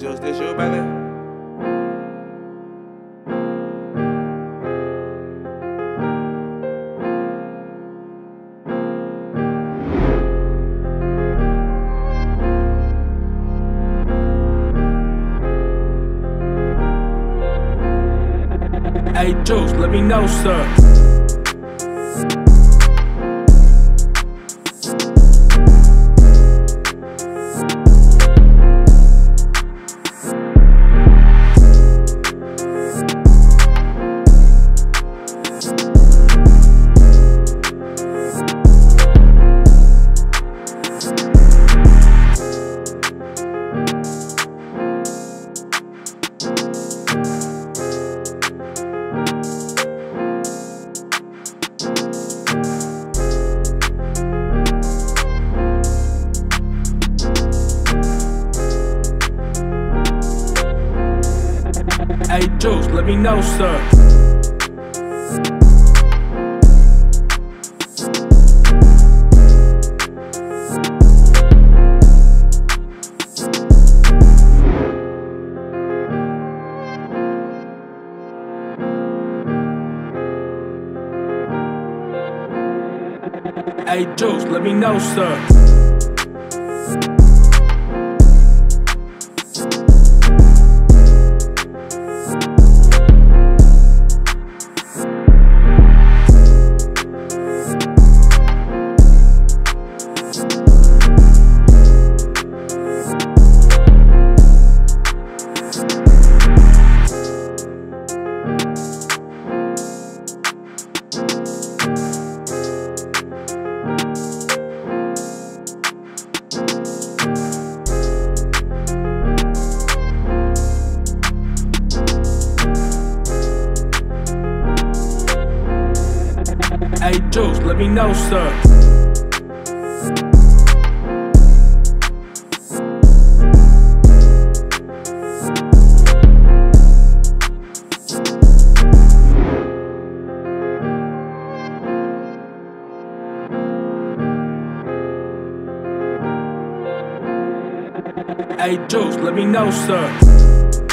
Juce, this you, baby? Hey Juce, let me know, sir. Hey Juce, let me know, sir. Hey Juce, let me know, sir. Hey Juce, let me know, sir. Hey Juce, let me know, sir.